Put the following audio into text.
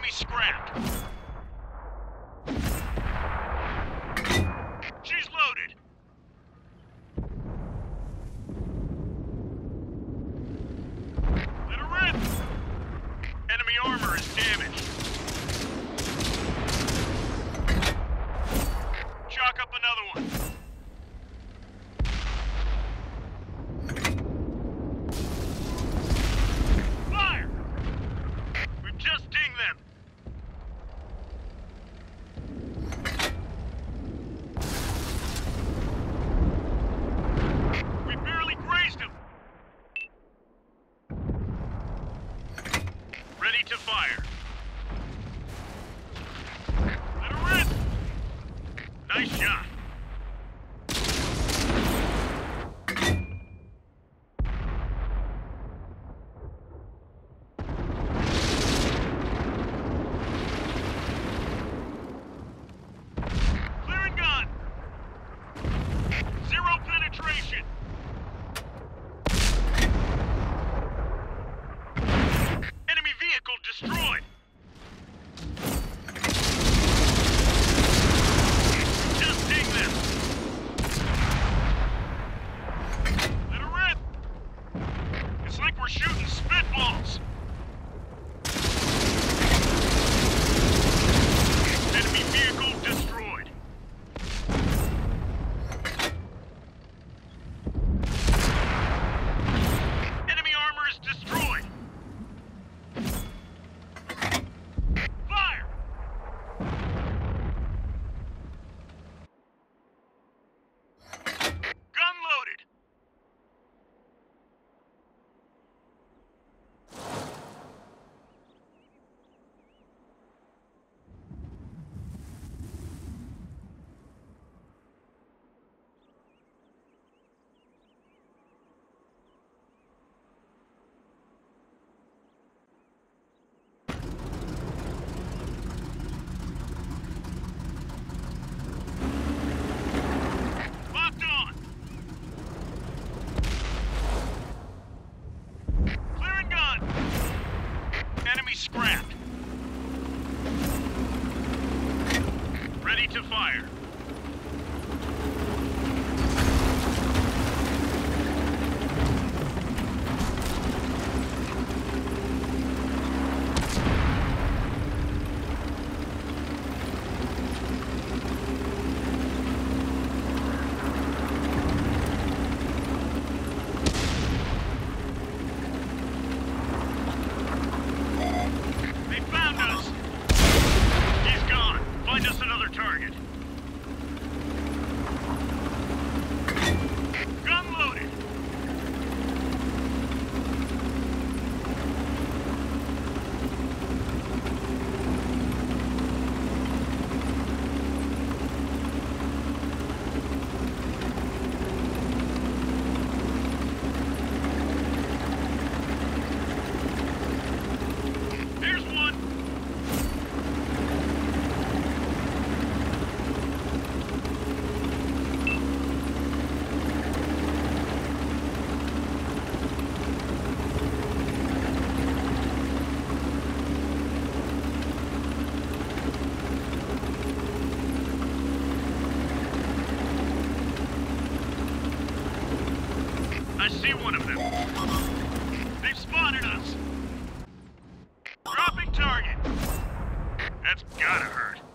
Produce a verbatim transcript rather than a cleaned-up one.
Enemy scrapped. She's loaded. Let her rip. Enemy armor is damaged. Chalk up another one. Fire! We've just dinged them. We barely grazed them. Ready to fire. Let her rip. Nice shot. Clearing gun. Zero penetration. Enemy vehicle destroyed. Just ding them. Let her rip. It's like we're shooting spitballs. Enemy vehicle destroyed. Enemy armor is destroyed. Fire! Gun loaded. Locked on. Clearing gun. Enemy scrapped. Ready to fire. They found us. He's gone. Find us another target. Gun loaded. There's one. I see one of them. They've spotted us. Dropping target. That's gotta hurt.